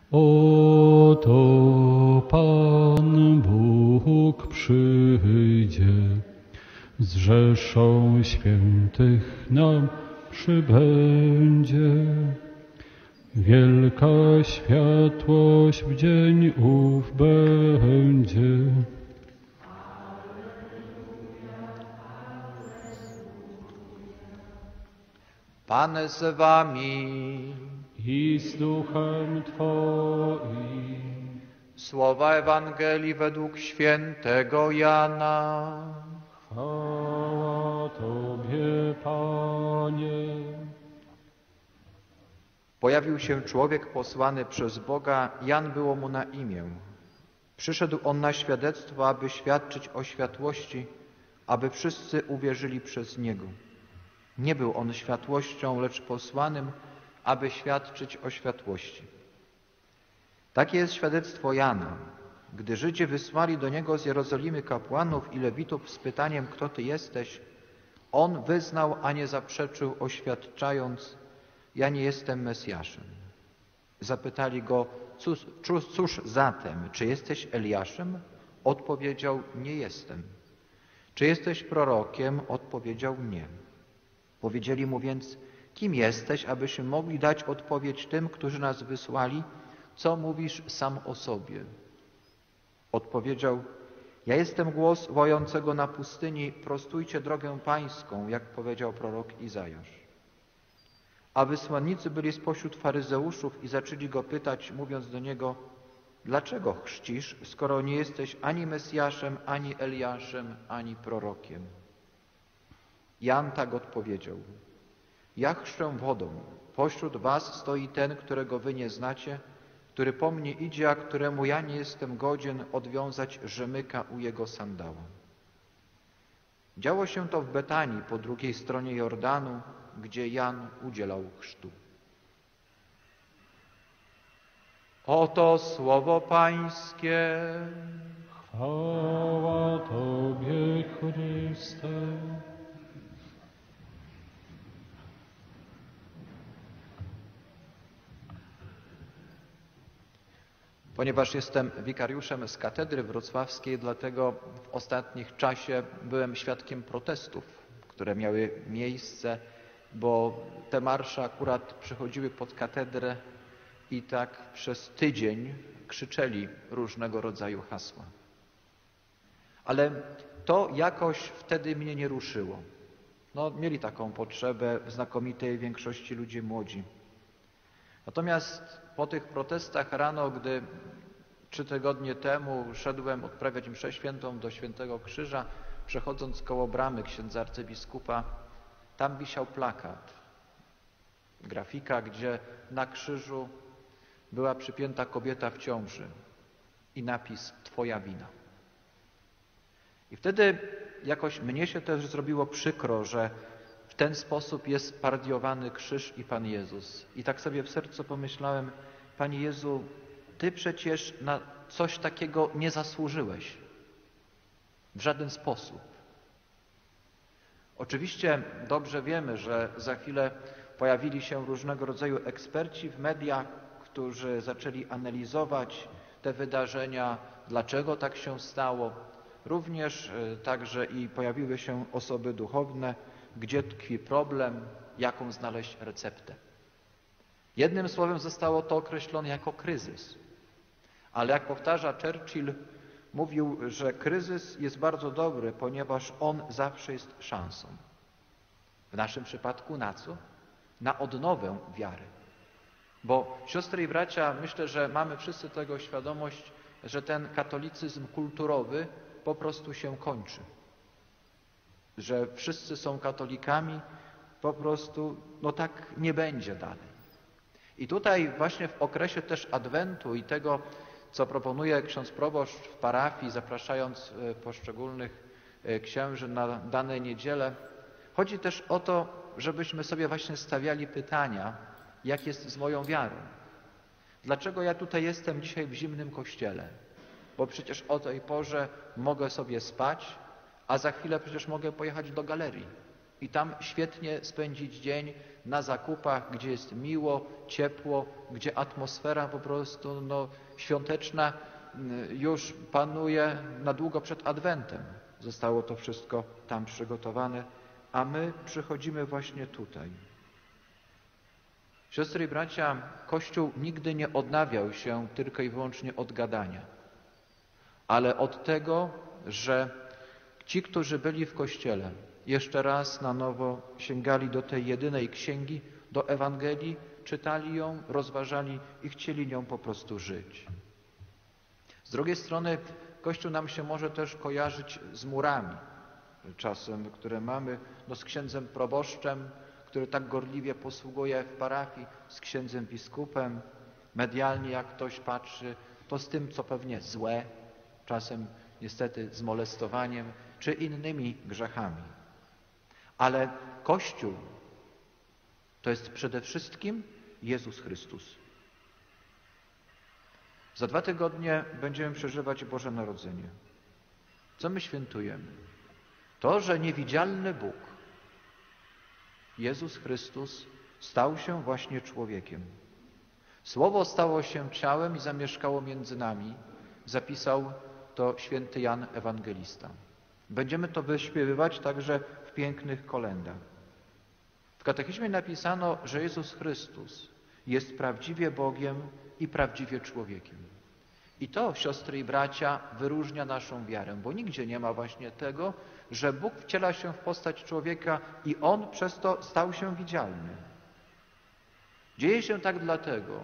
Oto Pan Bóg przyjdzie, z rzeszą świętych nam przybędzie. Wielka światłość w dzień ów będzie. Pan z wami I z duchem Twoim. Słowa Ewangelii według świętego Jana. Chwała Tobie, Panie. Pojawił się człowiek posłany przez Boga, Jan było mu na imię. Przyszedł on na świadectwo, aby świadczyć o światłości, aby wszyscy uwierzyli przez niego. Nie był on światłością, lecz posłanym, aby świadczyć o światłości. Takie jest świadectwo Jana. Gdy Żydzi wysłali do niego z Jerozolimy kapłanów i lewitów z pytaniem, kto ty jesteś, on wyznał, a nie zaprzeczył, oświadczając, ja nie jestem Mesjaszem. Zapytali go, cóż zatem, czy jesteś Eliaszem? Odpowiedział, nie jestem. Czy jesteś prorokiem? Odpowiedział, nie. Powiedzieli mu więc, kim jesteś, abyśmy mogli dać odpowiedź tym, którzy nas wysłali, co mówisz sam o sobie? Odpowiedział, ja jestem głos wojącego na pustyni, prostujcie drogę pańską, jak powiedział prorok Izajasz. A wysłannicy byli spośród faryzeuszów i zaczęli go pytać, mówiąc do niego, dlaczego chrzcisz, skoro nie jesteś ani Mesjaszem, ani Eliaszem, ani prorokiem? Jan tak odpowiedział, ja chrzczę wodą, pośród was stoi ten, którego wy nie znacie, który po mnie idzie, a któremu ja nie jestem godzien odwiązać rzemyka u jego sandała. Działo się to w Betanii, po drugiej stronie Jordanu, gdzie Jan udzielał chrztu. Oto słowo Pańskie. Chwała Tobie, Chryste. Ponieważ jestem wikariuszem z katedry wrocławskiej, dlatego w ostatnim czasie byłem świadkiem protestów, które miały miejsce, bo te marsze akurat przychodziły pod katedrę i tak przez tydzień krzyczeli różnego rodzaju hasła. Ale to jakoś wtedy mnie nie ruszyło. Mieli taką potrzebę w znakomitej większości ludzie młodzi. Natomiast po tych protestach rano, gdy 3 tygodnie temu szedłem odprawiać mszę świętą do Świętego Krzyża, przechodząc koło bramy księdza arcybiskupa, tam wisiał plakat, grafika, gdzie na krzyżu była przypięta kobieta w ciąży i napis Twoja wina. I wtedy jakoś mnie się też zrobiło przykro, że w ten sposób jest parodiowany krzyż i Pan Jezus. I tak sobie w sercu pomyślałem, Panie Jezu, Ty przecież na coś takiego nie zasłużyłeś. W żaden sposób. Oczywiście dobrze wiemy, że za chwilę pojawili się różnego rodzaju eksperci w mediach, którzy zaczęli analizować te wydarzenia, dlaczego tak się stało. Również także i pojawiły się osoby duchowne, gdzie tkwi problem, jaką znaleźć receptę. Jednym słowem zostało to określone jako kryzys. Ale jak powtarza Churchill, mówił, że kryzys jest bardzo dobry, ponieważ on zawsze jest szansą. W naszym przypadku na co? Na odnowę wiary. Bo siostry i bracia, myślę, że mamy wszyscy tego świadomość, że ten katolicyzm kulturowy po prostu się kończy. Że wszyscy są katolikami, po prostu tak nie będzie dalej. I tutaj właśnie w okresie też Adwentu i tego, co proponuje ksiądz proboszcz w parafii, zapraszając poszczególnych księży na dane niedziele, chodzi też o to, żebyśmy sobie właśnie stawiali pytania, jak jest z moją wiarą. Dlaczego ja tutaj jestem dzisiaj w zimnym kościele? Bo przecież o tej porze mogę sobie spać, a za chwilę przecież mogę pojechać do galerii. i tam świetnie spędzić dzień na zakupach, gdzie jest miło, ciepło, gdzie atmosfera po prostu świąteczna już panuje na długo przed Adwentem. Zostało to wszystko tam przygotowane, a my przychodzimy właśnie tutaj. Siostry i bracia, Kościół nigdy nie odnawiał się tylko i wyłącznie od gadania, ale od tego, że ci, którzy byli w Kościele, jeszcze raz na nowo sięgali do tej jedynej księgi, do Ewangelii, czytali ją, rozważali i chcieli nią po prostu żyć. Z drugiej strony Kościół nam się może też kojarzyć z murami, czasem, które mamy, z księdzem proboszczem, który tak gorliwie posługuje w parafii, z księdzem biskupem. Medialnie jak ktoś patrzy, to z tym, co pewnie złe, czasem niestety z molestowaniem, czy innymi grzechami. Ale Kościół to jest przede wszystkim Jezus Chrystus. Za 2 tygodnie będziemy przeżywać Boże Narodzenie. Co my świętujemy? To, że niewidzialny Bóg, Jezus Chrystus, stał się właśnie człowiekiem. Słowo stało się ciałem i zamieszkało między nami. Zapisał to święty Jan Ewangelista. Będziemy to wyśpiewywać także w pięknych kolędach. W katechizmie napisano, że Jezus Chrystus jest prawdziwie Bogiem i prawdziwie człowiekiem. I to, siostry i bracia, wyróżnia naszą wiarę, bo nigdzie nie ma właśnie tego, że Bóg wciela się w postać człowieka i On przez to stał się widzialny. Dzieje się tak dlatego,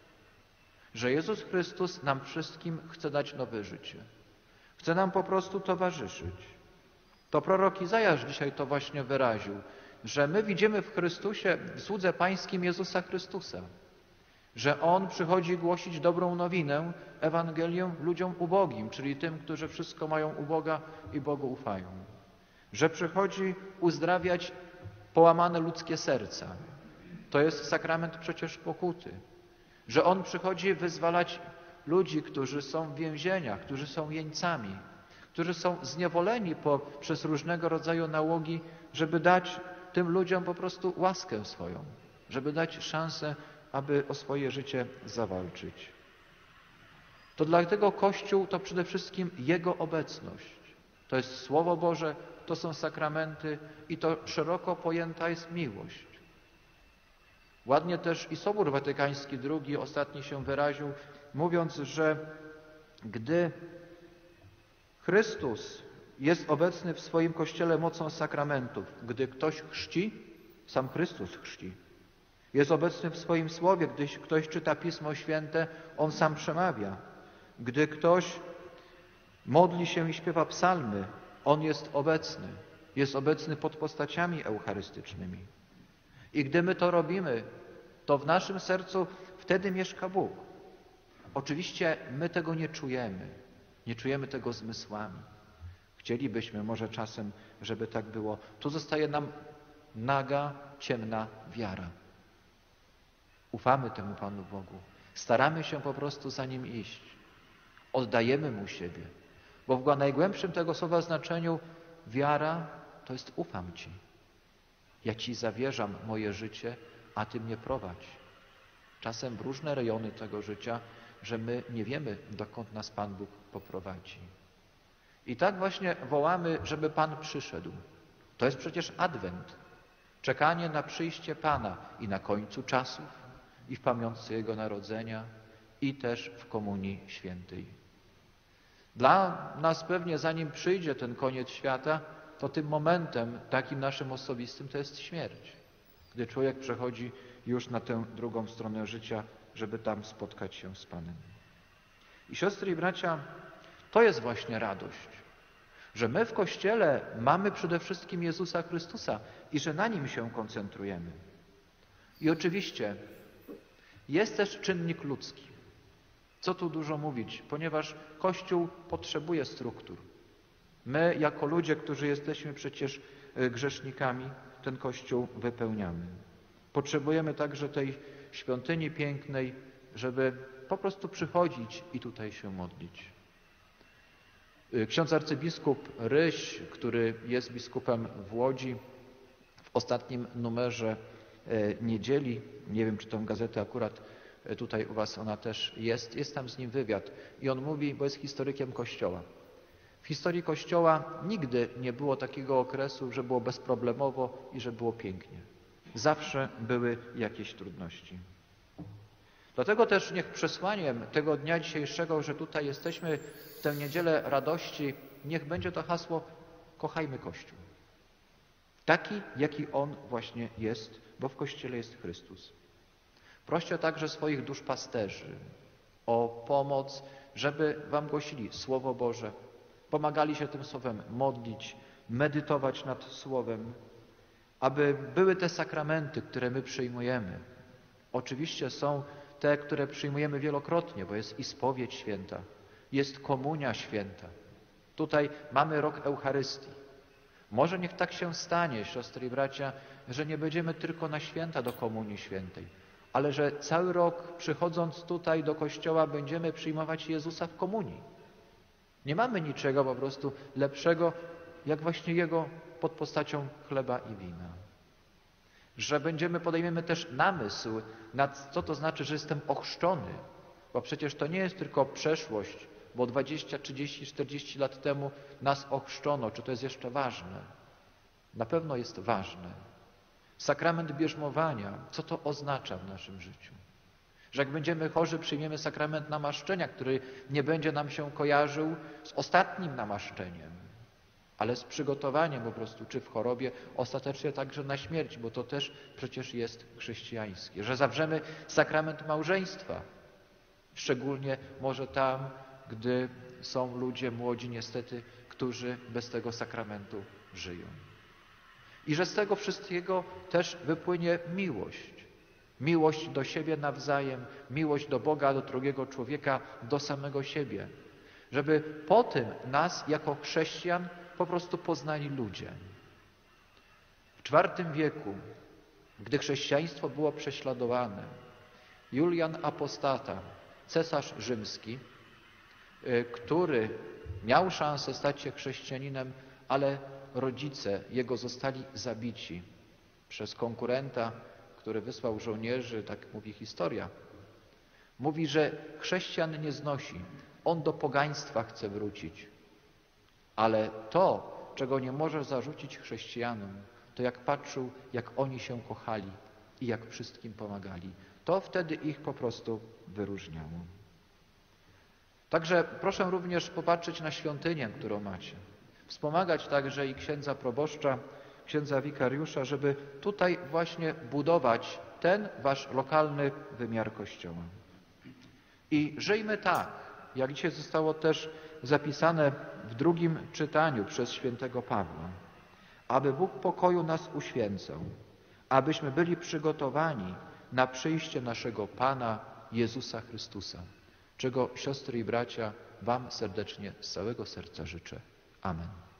że Jezus Chrystus nam wszystkim chce dać nowe życie. Chce nam po prostu towarzyszyć. To prorok Izajasz dzisiaj to właśnie wyraził, że my widzimy w Chrystusie, w słudze Pańskim Jezusa Chrystusa, że On przychodzi głosić dobrą nowinę, Ewangelię ludziom ubogim, czyli tym, którzy wszystko mają u Boga i Bogu ufają. Że przychodzi uzdrawiać połamane ludzkie serca. To jest sakrament przecież pokuty. Że On przychodzi wyzwalać ludzi, którzy są w więzieniach, którzy są jeńcami, którzy są zniewoleni przez różnego rodzaju nałogi, żeby dać tym ludziom po prostu łaskę swoją, żeby dać szansę, aby o swoje życie zawalczyć. To dlatego Kościół to przede wszystkim Jego obecność. To jest Słowo Boże, to są sakramenty i to szeroko pojęta jest miłość. Ładnie też i Sobór Watykański II ostatni się wyraził, mówiąc, że gdy Chrystus jest obecny w swoim Kościele mocą sakramentów, gdy ktoś chrzci, sam Chrystus chrzci. Jest obecny w swoim Słowie, gdy ktoś czyta Pismo Święte, On sam przemawia. Gdy ktoś modli się i śpiewa psalmy, On jest obecny pod postaciami eucharystycznymi. I gdy my to robimy, to w naszym sercu wtedy mieszka Bóg. Oczywiście my tego nie czujemy tego zmysłami. Chcielibyśmy może czasem, żeby tak było. Tu zostaje nam naga, ciemna wiara. Ufamy temu Panu Bogu. Staramy się po prostu za Nim iść. Oddajemy Mu siebie. Bo w najgłębszym tego słowa znaczeniu wiara to jest ufam Ci. Ja Ci zawierzam moje życie, a Ty mnie prowadź. Czasem w różne rejony tego życia, że my nie wiemy, dokąd nas Pan Bóg poprowadzi. I tak właśnie wołamy, żeby Pan przyszedł. To jest przecież Adwent. Czekanie na przyjście Pana i na końcu czasów, i w pamiątce Jego narodzenia, i też w Komunii Świętej. Dla nas pewnie, zanim przyjdzie ten koniec świata, to tym momentem takim naszym osobistym to jest śmierć. Gdy człowiek przechodzi już na tę drugą stronę życia, żeby tam spotkać się z Panem. I siostry i bracia, to jest właśnie radość, że my w Kościele mamy przede wszystkim Jezusa Chrystusa i że na Nim się koncentrujemy. I oczywiście jest też czynnik ludzki. Co tu dużo mówić, ponieważ Kościół potrzebuje struktur. My jako ludzie, którzy jesteśmy przecież grzesznikami, ten Kościół wypełniamy. Potrzebujemy także tej świątyni pięknej, żeby po prostu przychodzić i tutaj się modlić. Ksiądz arcybiskup Ryś, który jest biskupem w Łodzi, W ostatnim numerze Niedzieli, nie wiem, czy tą gazetę akurat tutaj u was ona też jest tam z nim wywiad i on mówi, bo jest historykiem Kościoła. W historii Kościoła nigdy nie było takiego okresu, że było bezproblemowo i że było pięknie. Zawsze były jakieś trudności. Dlatego też niech przesłaniem tego dnia dzisiejszego, że tutaj jesteśmy w tę niedzielę radości, niech będzie to hasło: kochajmy Kościół. Taki, jaki on właśnie jest, bo w Kościele jest Chrystus. Proście także swoich duszpasterzy o pomoc, żeby wam głosili Słowo Boże, pomagali się tym Słowem modlić, medytować nad Słowem, aby były te sakramenty, które my przyjmujemy. Oczywiście są te, które przyjmujemy wielokrotnie, bo jest i spowiedź święta, jest komunia święta. Tutaj mamy rok Eucharystii. Może niech tak się stanie, siostry i bracia, że nie będziemy tylko na święta do komunii świętej, ale że cały rok przychodząc tutaj do Kościoła będziemy przyjmować Jezusa w komunii. Nie mamy niczego po prostu lepszego, jak właśnie Jego pod postacią chleba i wina. Że podejmiemy też namysł nad co to znaczy, że jestem ochrzczony, bo przecież to nie jest tylko przeszłość, bo 20, 30, 40 lat temu nas ochrzczono. Czy to jest jeszcze ważne? Na pewno jest ważne. Sakrament bierzmowania, co to oznacza w naszym życiu? Że jak będziemy chorzy, przyjmiemy sakrament namaszczenia, który nie będzie nam się kojarzył z ostatnim namaszczeniem, ale z przygotowaniem po prostu, czy w chorobie, ostatecznie także na śmierć, bo to też przecież jest chrześcijańskie. Że zawrzemy sakrament małżeństwa, szczególnie może tam, gdy są ludzie młodzi niestety, którzy bez tego sakramentu żyją. I że z tego wszystkiego też wypłynie miłość. Miłość do siebie nawzajem, miłość do Boga, do drugiego człowieka, do samego siebie. Żeby po tym nas jako chrześcijan po prostu poznali ludzie. W IV wieku, gdy chrześcijaństwo było prześladowane, Julian Apostata, cesarz rzymski, który miał szansę stać się chrześcijaninem, ale rodzice jego zostali zabici przez konkurenta, który wysłał żołnierzy, tak mówi historia. Mówi, że chrześcijan nie znosi, on do pogaństwa chce wrócić. Ale to, czego nie może zarzucić chrześcijanom, to jak patrzył, jak oni się kochali i jak wszystkim pomagali. To wtedy ich po prostu wyróżniało. Także proszę również popatrzeć na świątynię, którą macie. Wspomagać także i księdza proboszcza, księdza wikariusza, żeby tutaj właśnie budować ten wasz lokalny wymiar Kościoła. I żyjmy tak, jak dzisiaj zostało też zapisane w drugim czytaniu przez świętego Pawła, aby Bóg pokoju nas uświęcał, abyśmy byli przygotowani na przyjście naszego Pana Jezusa Chrystusa, czego siostry i bracia wam serdecznie z całego serca życzę. Amen.